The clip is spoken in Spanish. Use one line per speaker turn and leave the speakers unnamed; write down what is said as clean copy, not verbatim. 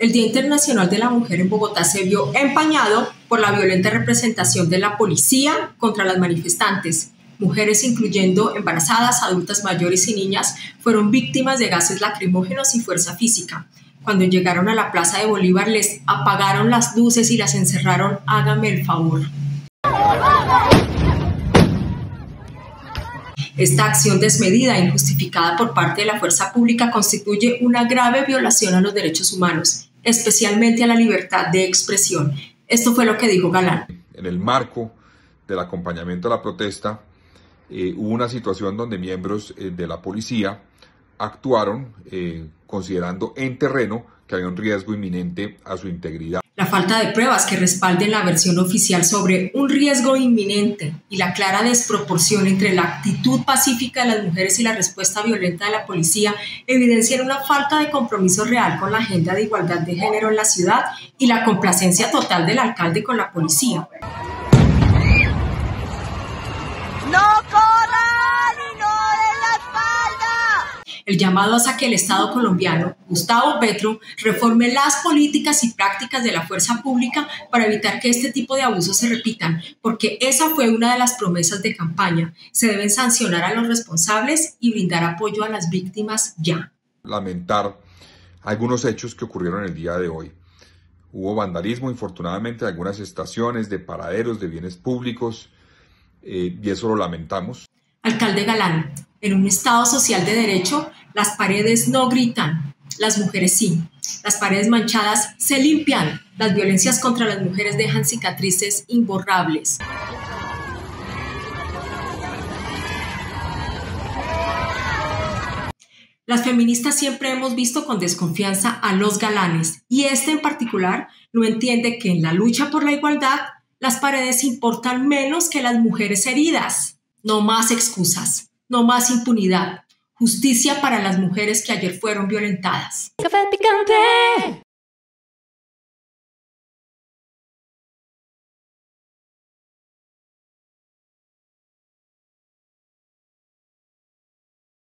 El Día Internacional de la Mujer en Bogotá se vio empañado por la violenta representación de la policía contra las manifestantes. Mujeres, incluyendo embarazadas, adultas mayores y niñas, fueron víctimas de gases lacrimógenos y fuerza física. Cuando llegaron a la Plaza de Bolívar, les apagaron las luces y las encerraron. Hágame el favor. Esta acción desmedida e injustificada por parte de la fuerza pública constituye una grave violación a los derechos humanos, especialmente a la libertad de expresión. Esto fue lo que dijo Galán.
En el marco del acompañamiento a la protesta, hubo una situación donde miembros de la policía actuaron considerando en terreno que había un riesgo inminente a su integridad.
La falta de pruebas que respalden la versión oficial sobre un riesgo inminente y la clara desproporción entre la actitud pacífica de las mujeres y la respuesta violenta de la policía evidencian una falta de compromiso real con la agenda de igualdad de género en la ciudad y la complacencia total del alcalde con la policía. El llamado es a que el Estado colombiano, Gustavo Petro, reforme las políticas y prácticas de la fuerza pública para evitar que este tipo de abusos se repitan, porque esa fue una de las promesas de campaña. Se deben sancionar a los responsables y brindar apoyo a las víctimas ya.
Lamentar algunos hechos que ocurrieron el día de hoy. Hubo vandalismo, infortunadamente, en algunas estaciones de paraderos de bienes públicos, y eso lo lamentamos.
Alcalde Galán, en un Estado social de derecho, las paredes no gritan, las mujeres sí. Las paredes manchadas se limpian, las violencias contra las mujeres dejan cicatrices imborrables. Las feministas siempre hemos visto con desconfianza a los galanes y este en particular no entiende que en la lucha por la igualdad las paredes importan menos que las mujeres heridas. No más excusas, no más impunidad. Justicia para las mujeres que ayer fueron violentadas.
Café picante.